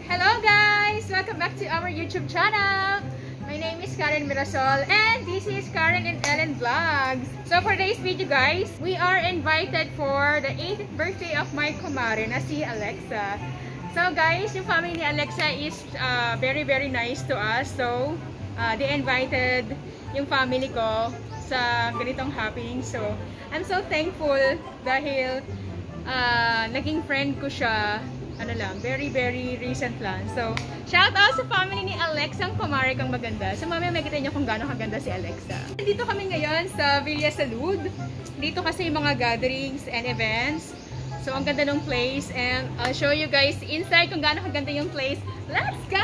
Hello guys! Welcome back to our YouTube channel. My name is Karen Mirasol and this is Karen and Ellen Vlogs. So for today's video guys, we are invited for the 8th birthday of my kumare na si Alexa. So guys, yung family ni Alexa is very nice to us. So they invited yung family ko sa ganitong happening. So I'm so thankful dahil naging friend ko siya. Ano lang, very recent lang. So, shout out sa family ni Alexa, ang kumare kang maganda. So, mamaya makita niyo kung gaano kaganda si Alexa. Dito kami ngayon sa Villa Salud. Dito kasi yung mga gatherings and events. So, ang ganda ng place and I'll show you guys inside kung gaano kaganda yung place. Let's go!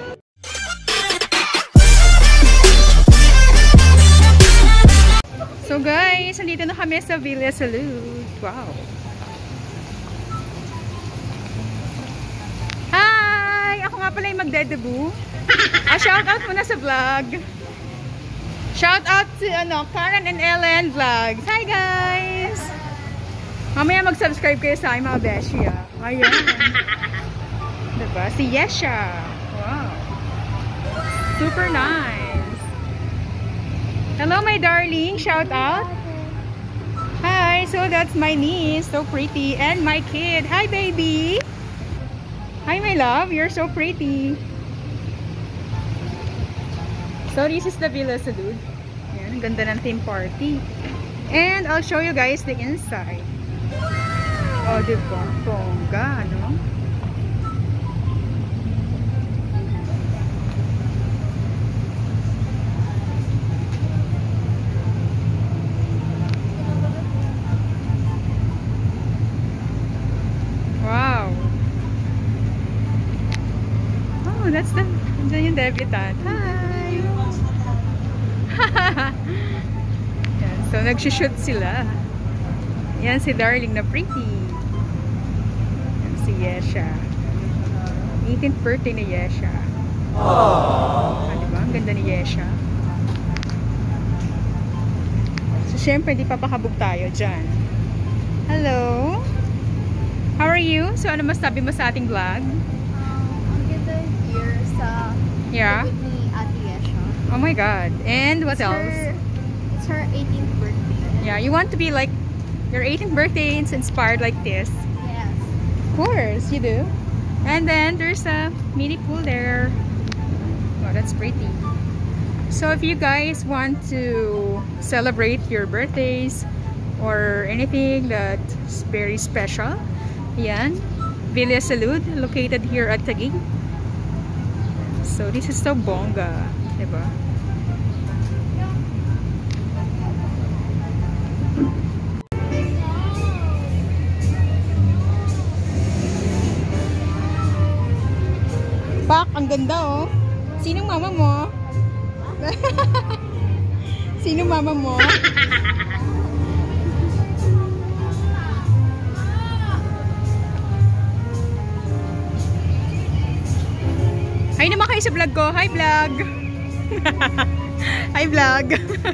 So guys, nandito na kami sa Villa Salud. Wow! Ako nga pala yung magde-debut. Shout out muna sa vlog. Shout out to Karen and Ellen Vlogs. Hi guys! Mamaya mag-subscribe kayo sa aking mga beshi. Ayan. Diba? Si Yesha. Wow. Super nice. Hello my darling. Shout out. Hi. So that's my niece. So pretty. And my kid. Hi baby. Hi my love, you're so pretty. So this is the Villa Salud. Ayan, ang ganda ng theme party. And I'll show you guys the inside. Oh, diba? Bongga, no? Wow. Oh, that's the yung debutant. Hi! Yan, so nagsushoot sila. Yan si darling na pretty. Yan si Yesha. 18th birthday ni Yesha. Ah, diba? Ang ganda ni Yesha. So syempre di papakabog tayo dyan. Hello! How are you? So ano masabi mo sa ating vlog? Yeah. With me, Ate Yesha. Oh my god. And what else? It's her 18th birthday. Yeah, you want to be like your 18th birthday is inspired like this. Yes. Of course, you do. And then there's a mini pool there. Oh, that's pretty. So if you guys want to celebrate your birthdays or anything that's very special, yan, Villa Salud, located here at Taguig. So this is so bongga, diba? Pak, ang ganda oh. Sinong mama mo? Sinong mama mo? Hi naman kayo sa vlog ko. Hi vlog! Hi vlog!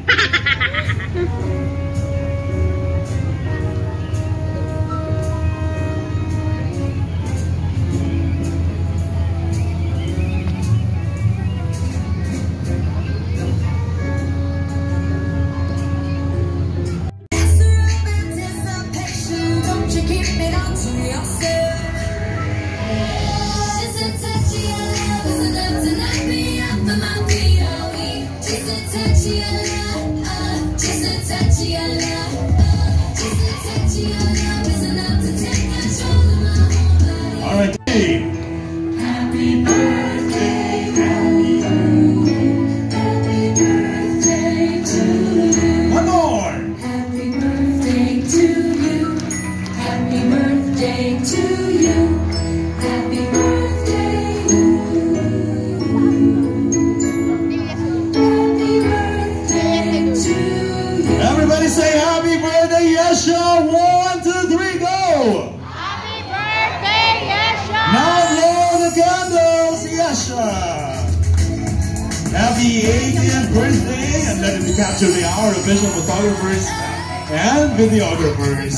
All right. Happy birthday, happy birthday to you. One more. Happy birthday to you. Happy birthday to you. Happy birthday. Happy birthday to you. Everybody say happy birthday, Yesha. 1, 2, 3, go. Now blow the candles, Yesha! Happy 80th birthday, and let it be captured by our official photographers and videographers.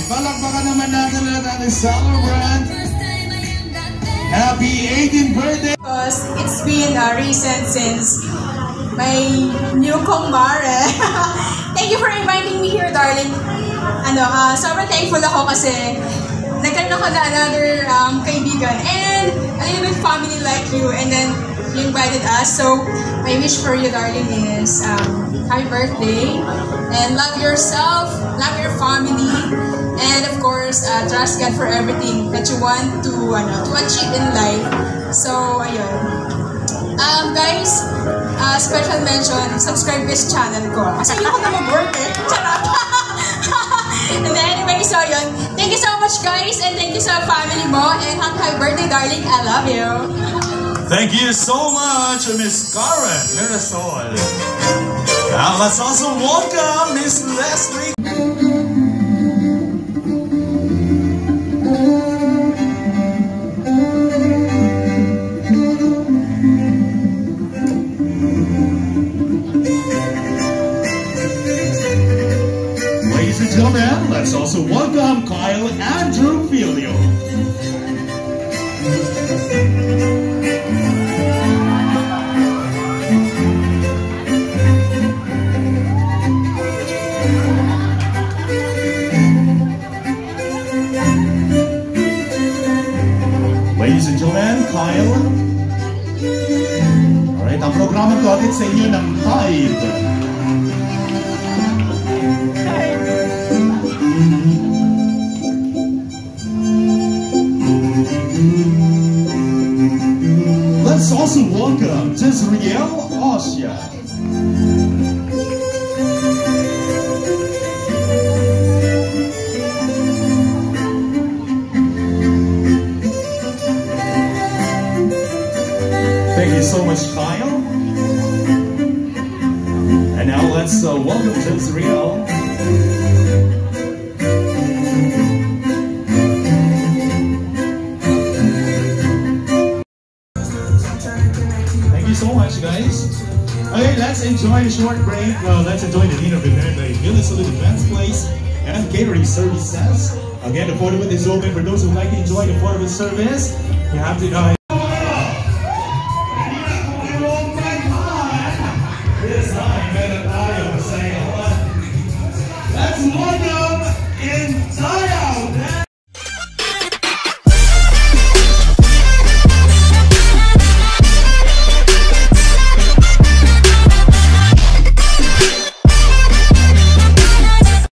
Palakpakan naman natin lahat ang celebrant. Happy 18th birthday! Because it's been recent since my new kumare. Thank you for inviting me here, darling. Sobrang thankful ako kasi nagkaroon ako na another kaibigan and a little bit family like you, and then you invited us. So my wish for you, darling, is happy birthday and love yourself, love your family, and of course trust God for everything that you want to achieve in life. So ayun. Guys, special mention, subscribe this channel ko. Kasi ayoko na mag-work eh. Charot! And then anyway, so yun. Thank you so much guys, and thank you sa family mo, and happy birthday, darling. I love you. Thank you so much, Miss Karen Mirasol. Now let's also welcome Miss Leslie. Ladies and gentlemen, let's also welcome Kyle Andrew Filio. Ladies and gentlemen, Kyle. Alright, ang programa ko atin sa inyo ng Tide. Let's also welcome Jezreel Ossia. Thank you so much, Kyle. And now let's welcome Jezreel. Thank you so much, guys. Okay, let's enjoy a short break. Let's enjoy the dinner prepared by Villa Salute Events Place and catering services. Again, the 40 is open for those who would like to enjoy the 40 service. You have to